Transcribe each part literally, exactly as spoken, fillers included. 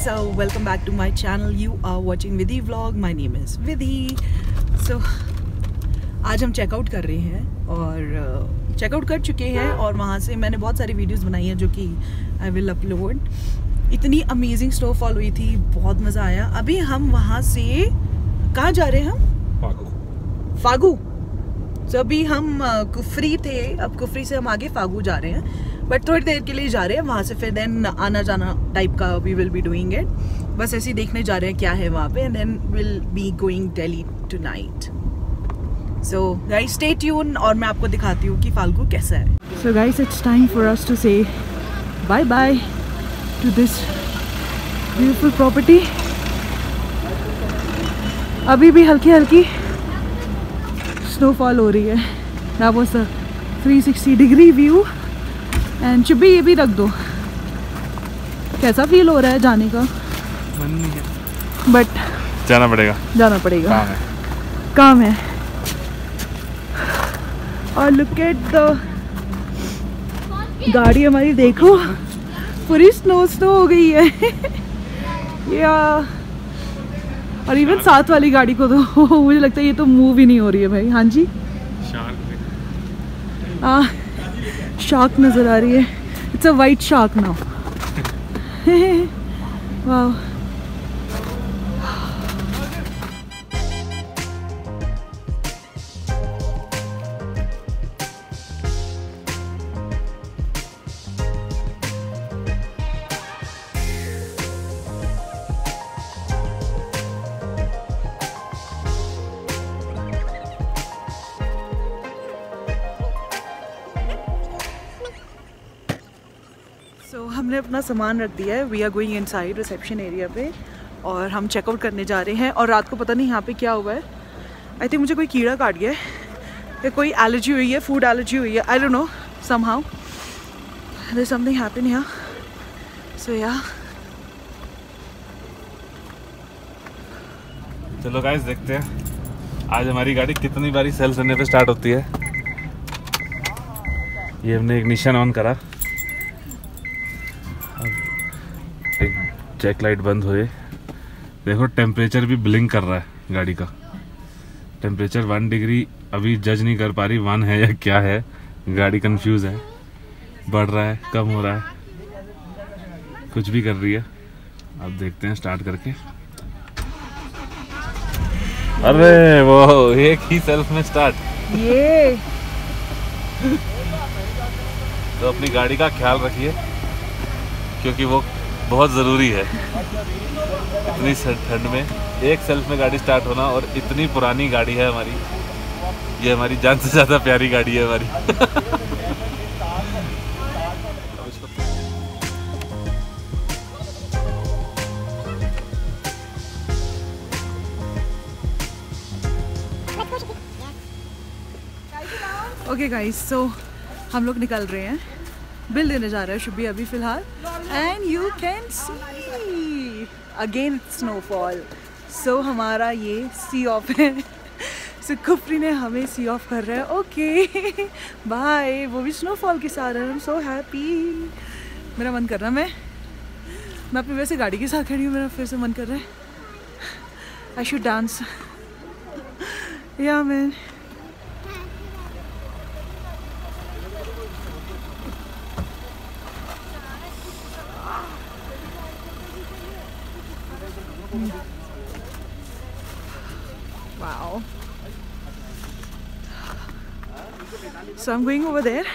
so welcome back to my channel. You are watching Vidhi vlog. My name is Vidhi. So आज हम checkout कर रहे हैं और चेकआउट कर चुके हैं और वहाँ से मैंने बहुत सारी वीडियोस बनाई हैं जो कि आई विल अपलोड. इतनी अमेजिंग स्नोफॉल हुई थी, बहुत मज़ा आया. अभी हम वहाँ से कहाँ जा रहे हैं? हम फागू. फागू. तो अभी हम कुफरी थे, अब कुफरी से हम आगे फागू जा रहे हैं, बट थोड़ी देर के लिए जा रहे हैं. वहाँ से फिर देन आना जाना टाइप का we will be doing it. बस ऐसे ही देखने जा रहे हैं क्या है वहाँ पे, and then will be going Delhi tonight. So guys stay tune और मैं आपको दिखाती हूँ कि फाल्गू कैसा है. So guys it's time for us to say bye bye to this beautiful property. अभी भी हल्की हल्की स्नोफॉल हो रही है. That was the three sixty degree view. And चुप्पी ये भी रख दो. कैसा फील हो रहा है जाने का? मन नहीं है, बट जाना पड़ेगा. जाना पड़ेगा. काम है. काम है. और लुक एट द गाड़ी हमारी, देखो पूरी स्नो स्नो हो गई है. या और इवन साथ वाली गाड़ी को तो मुझे लगता है ये तो मूव ही नहीं हो रही है भाई. हाँ जी, हाँ शार्क नजर आ रही है. It's a white shark now. वाह. सो so, हमने अपना सामान रख दिया है. We are going inside reception area पे और हम चेकआउट करने जा रहे हैं. और रात को पता नहीं यहाँ पे क्या हुआ है. आई थिंक मुझे कोई कीड़ा काट गया है या कोई एलर्जी हुई है, फूड एलर्जी हुई है. I don't know, somehow there is something happen here. So या चलो गाइस देखते हैं आज हमारी गाड़ी कितनी बारी सेल्फ रनने पे स्टार्ट होती है. ये हमने इग्निशन ऑन करा, चेक लाइट बंद हुए. देखो टेम्परेचर भी ब्लिंक कर रहा है गाड़ी का. टेम्परेचर वन डिग्री अभी जज नहीं कर पा रही वन है या क्या है. गाड़ी कंफ्यूज है, बढ़ रहा है कम हो रहा है, कुछ भी कर रही है. अब देखते हैं स्टार्ट करके. अरे वो एक ही सेल्फ में स्टार्ट. ये तो अपनी गाड़ी का ख्याल रखिए क्योंकि वो बहुत ज़रूरी है. इतनी ठंड में एक सेल्फ में गाड़ी स्टार्ट होना, और इतनी पुरानी गाड़ी है हमारी. ये हमारी जान से ज़्यादा प्यारी गाड़ी है हमारी. ओके गाइस, सो हम लोग निकल रहे हैं. बिल देने जा रहा है शुभी अभी फिलहाल. And you can see again snowfall. So हमारा ये सी ऑफ है. सो कुफरी ने हमें सी ऑफ कर रहा है. Okay bye. वो भी स्नोफॉल के साथ है. I am so happy. मेरा मन कर रहा है, मैं मैं अपनी वैसे गाड़ी के साथ खड़ी हूँ, मेरा फिर से मन कर रहा है I should dance. Yeah man. Wow. So I'm going over there.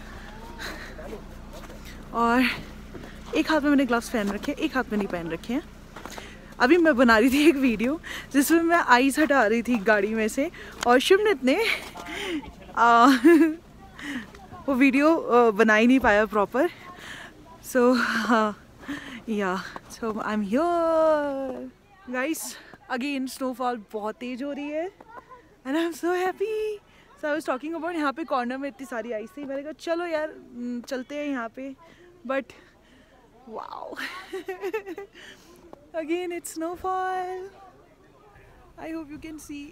और एक हाथ में मैंने ग्लव्स पहन रखे हैं, एक हाथ में नहीं पहन रखे हैं. अभी मैं बना रही थी एक वीडियो जिसमें मैं आइस हटा रही थी गाड़ी में से, और शिवनित ने आ, वो वीडियो बना ही नहीं पाया proper. So yeah so I am here guys. Again snowfall बहुत तेज हो रही है and I am so happy. So I was talking about यहाँ पे कॉर्नर में इतनी सारी आइस थी. मैंने कहा चलो यार चलते हैं यहाँ पे, but wow again it's snowfall. I hope you can see.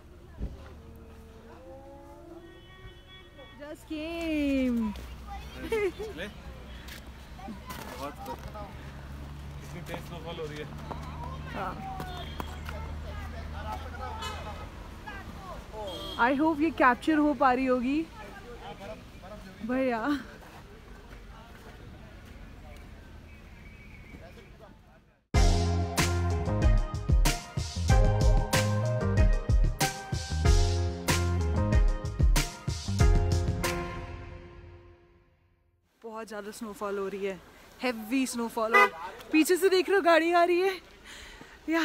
Just came. ले बहुत कितनी तेज स्नोफॉल हो रही है। आई होप ये कैप्चर हो पा रही होगी भैया। बहुत ज़्यादा स्नोफॉल हो रही है, हेवी स्नोफॉल। और पीछे से देख रहे हो गाड़ी आ रही है या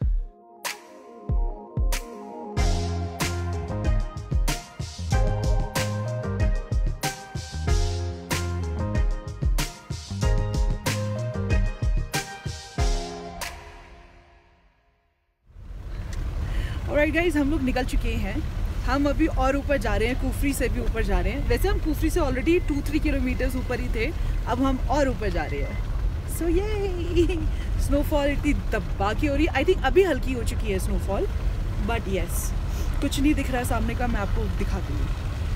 ऑलराइट गाइस, हम लोग निकल चुके हैं। हम अभी और ऊपर जा रहे हैं, कुफरी से भी ऊपर जा रहे हैं। वैसे हम कुफरी से ऑलरेडी टू थ्री किलोमीटर्स ऊपर ही थे, अब हम और ऊपर जा रहे हैं। सो ये स्नोफॉल इतनी दबा की हो रही है। आई थिंक अभी हल्की हो चुकी है स्नोफॉल, बट यस कुछ नहीं दिख रहा है सामने का। मैं आपको दिखा दूँगी।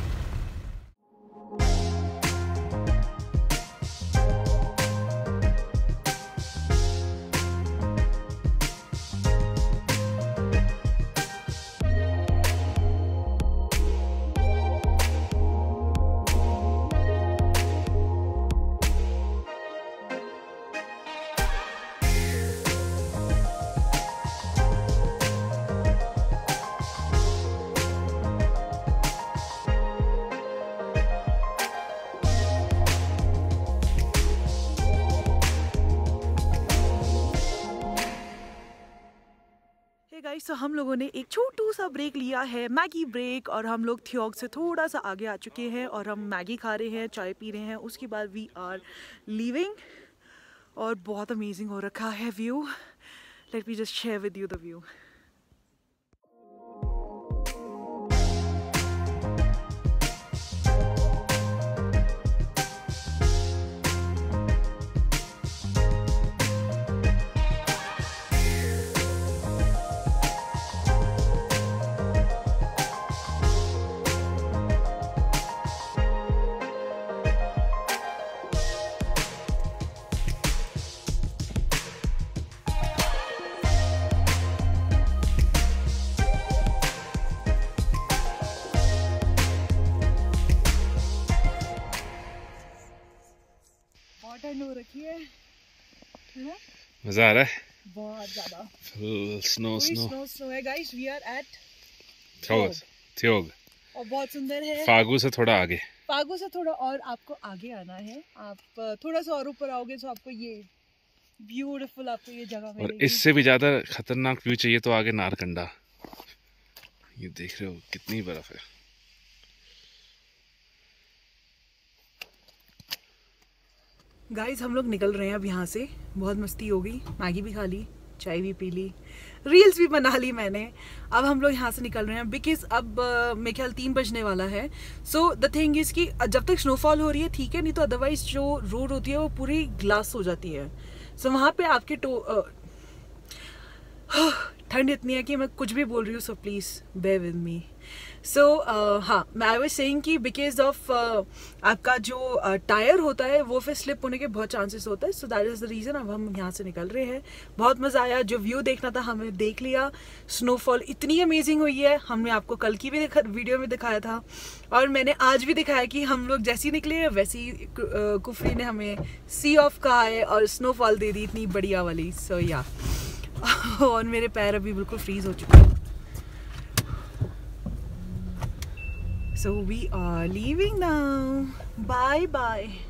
गाइस, तो हम लोगों ने एक छोटू सा ब्रेक लिया है, मैगी ब्रेक, और हम लोग थियोग से थोड़ा सा आगे आ चुके हैं और हम मैगी खा रहे हैं, चाय पी रहे हैं। उसके बाद वी आर लीविंग और बहुत अमेजिंग हो रखा है view. Let me just share with you the view. ठंड हो रखी है, है ना? मजा आ रहा है बहुत ज्यादा। Full snow snow snow snow है guys. We are at Theog Theog और बहुत सुंदर है। फागू से थोड़ा आगे, फागू से थोड़ा और आपको आगे आना है। आप थोड़ा सा और ऊपर आओगे तो आपको ये ब्यूटीफुल आपको ये जगह मिलेगी। और इससे भी ज्यादा खतरनाक व्यू चाहिए तो आगे नारकंडा। ये देख रहे हो कितनी बर्फ है। गाइस, हम लोग निकल रहे हैं अब यहाँ से। बहुत मस्ती हो गई, मैगी भी खा ली, चाय भी पी ली, रील्स भी बना ली मैंने। अब हम लोग यहाँ से निकल रहे हैं बिकॉज अब uh, मेरे ख्याल तीन बजने वाला है। सो द थिंग इज़ कि जब तक स्नोफॉल हो रही है ठीक है, नहीं तो अदरवाइज जो रोड होती है वो पूरी ग्लास हो जाती है। सो so, वहाँ पे आपके टो uh, ठंड इतनी है कि मैं कुछ भी बोल रही हूँ, so please bear with me. So हाँ, मैं आई वाज सेइंग कि बिकॉज ऑफ आपका जो टायर uh, होता है वो फिर स्लिप होने के बहुत चांसेस होता है। So that is the reason अब हम यहाँ से निकल रहे हैं। बहुत मज़ा आया, जो व्यू देखना था हमने देख लिया। स्नोफॉल इतनी अमेजिंग हुई है, हमने आपको कल की भी दिखा वीडियो में दिखाया था और मैंने आज भी दिखाया कि हम लोग जैसे ही निकले वैसे ही कुफरी ने हमें सी ऑफ कहा है और स्नोफॉल दे दी इतनी बढ़िया वाली। सो या और मेरे पैर अभी बिल्कुल फ्रीज हो चुके हैं। So we are leaving now. Bye bye.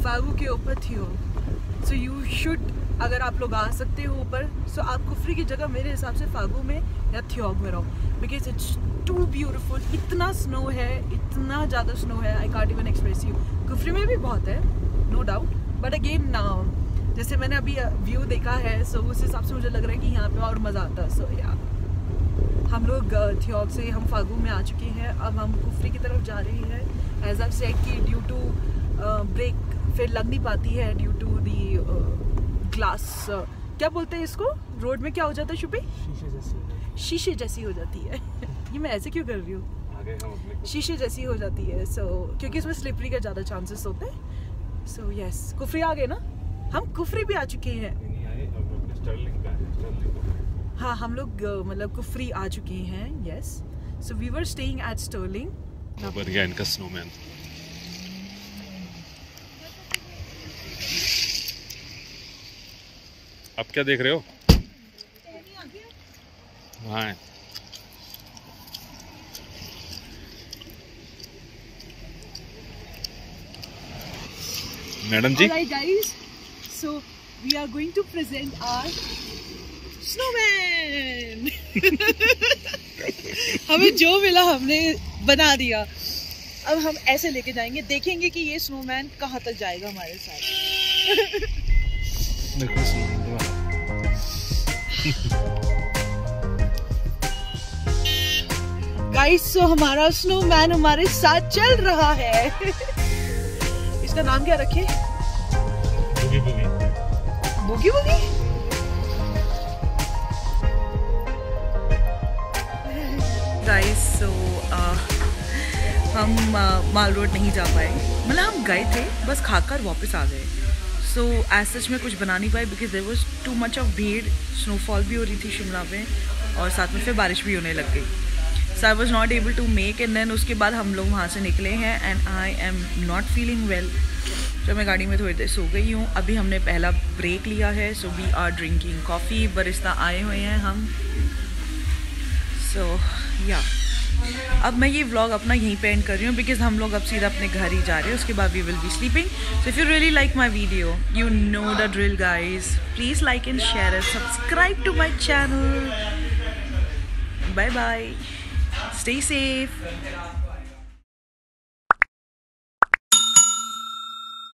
Phagu के ऊपर थियोग। सो यू शुड, अगर आप लोग आ सकते हो ऊपर, सो so आप कुफरी की जगह मेरे हिसाब से फागू में या थियोग में रहो, बिकॉज इट्स टू ब्यूटीफुल। इतना स्नो है, इतना ज़्यादा स्नो है, I can't even express you. Kufri में भी बहुत है, नो डाउट, बट अगेन जैसे मैंने अभी व्यू देखा है, सो so उस हिसाब से मुझे लग रहा है कि यहाँ पे और मज़ा आता है। सो या हम लोग थियोग से हम फागू में आ चुके हैं, अब हम कुफरी की तरफ जा रहे हैं। एज आई सेड कि ड्यू टू ब्रेक फिर लग नहीं पाती है, ड्यू टू दी ग्लास, क्या बोलते हैं इसको, रोड में क्या हो जाता है शुभी? शीशे जैसी शीशे जैसी हो जाती है। ये मैं ऐसे क्यों कर रही हूँ? शीशे जैसी हो जाती है। सो so, क्योंकि इसमें स्लिपरी का ज़्यादा चांसेस होते हैं। सो यस, कुफरी आ गए ना, हम कुफरी भी आ चुके हैं। हाँ, हम लोग मतलब कुफरी आ चुके हैं। Yes, so we were staying at Sterling. बन गया इनका स्नोमैन। अब क्या देख रहे हो? वहाँ है। Madam ji, Alright guys, so we are going to present our snowman. हमें जो मिला हमने बना दिया। अब हम ऐसे लेके जाएंगे, देखेंगे कि ये स्नोमैन कहाँ तक जाएगा हमारे साथ। गाइस, so हमारा स्नोमैन हमारे साथ चल रहा है। इसका नाम क्या रखे? बुगी बुगी। बुगी बुगी? गाइस, सो हम uh, माल रोड नहीं जा पाए, मतलब हम गए थे बस खाकर वापस आ गए। सो एज सच में कुछ बना नहीं पाए because there was too much of भीड़, स्नोफॉल भी हो रही थी शिमला में और साथ में फिर बारिश भी होने लग गई। So I was not able to make, and then उसके बाद हम लोग वहाँ से निकले हैं and I am not feeling well. तो मैं गाड़ी में थोड़ी देर सो गई हूँ। अभी हमने पहला ब्रेक लिया है, so we are drinking coffee. Barista आए हुए हैं हम। सो so, या yeah. अब मैं ये व्लॉग अपना यहीं पे एंड कर रही हूँ बिकॉज हम लोग अब सीधा अपने घर ही जा रहे हैं। उसके बाद we will be sleeping. So if you really like my video, you know the drill guys, please like and share and subscribe to my channel. Bye bye, stay safe.